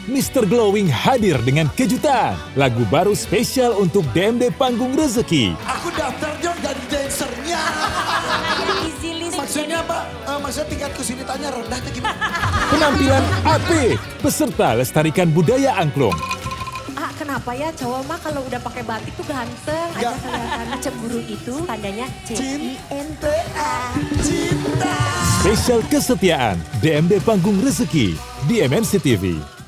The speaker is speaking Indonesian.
Mr. Glowing hadir dengan kejutan. Lagu baru spesial untuk DMD Panggung Rezeki. Aku daftar dong jadi dancernya. Maksudnya apa? Maksudnya tingkat kesulitannya rendah atau gimana? Penampilan apik, peserta lestarikan budaya angklung. Kenapa ya cowok mah kalau udah pakai batik tuh ganteng aja kelihatan. Cemburu itu tandanya CINTA. Cinta. Spesial kesetiaan DMD Panggung Rezeki di MNC TV.